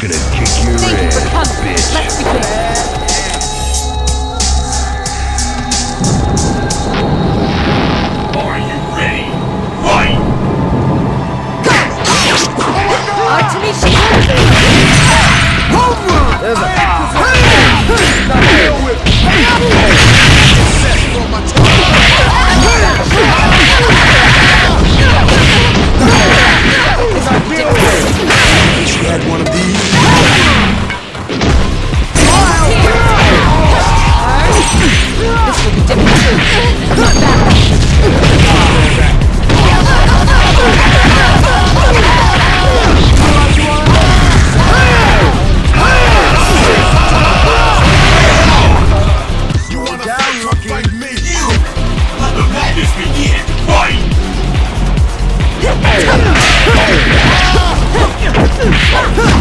gonna kick your ass, bitch. Let's begin. Are you ready? Fight! Artemis Shield! There's a... She had one of these. This will be difficult. Not bad. You wanna fight me? Let the madness begin! Fight!